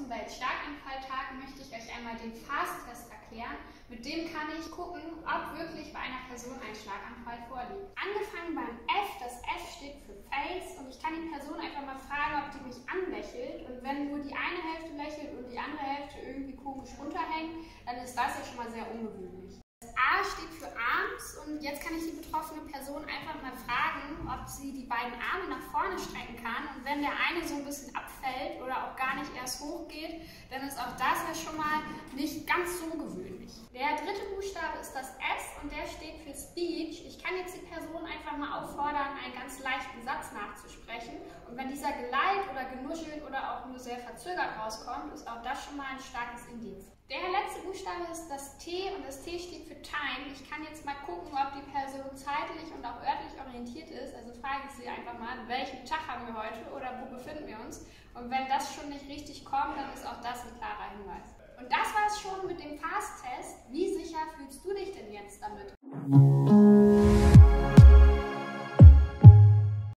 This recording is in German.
zum Weltschlaganfalltag möchte ich euch einmal den FAST-Test erklären. Mit dem kann ich gucken, ob wirklich bei einer Person ein Schlaganfall vorliegt. Angefangen beim F, das F steht für Face und ich kann die Person einfach mal fragen, ob die mich anlächelt, und wenn nur die eine Hälfte lächelt und die andere Hälfte irgendwie komisch runterhängt, dann ist das ja schon mal sehr ungewöhnlich. Das A steht für Arms und jetzt kann ich die betroffene Person einfach mal fragen, ob sie die beiden Arme nach vorne strecken kann, und wenn der eine so ein bisschen abfällt oder auch gar nicht erst hochgeht, dann ist auch das ja schon mal nicht ganz so gewöhnlich. Der dritte Buchstabe ist das S und der steht für Speech. Ich kann jetzt die Person einfach mal auffordern, einen ganz leichten Satz nachzusprechen, und wenn dieser geleitet oder genuschelt oder auch nur sehr verzögert rauskommt, ist auch das schon mal ein starkes Indiz. Der letzte Buchstabe ist das T und das T steht für Time. Ich kann jetzt mal gucken, ob die Person zeitlich und auch örtlich orientiert ist. Also frage ich sie einfach mal, welchen Tag haben wir heute oder wo befinden wir uns? Und wenn das schon nicht richtig kommt, dann ist auch das ein klarer Hinweis. Und das war es schon mit dem FAST-Test. Wie sicher fühlst du dich denn jetzt damit?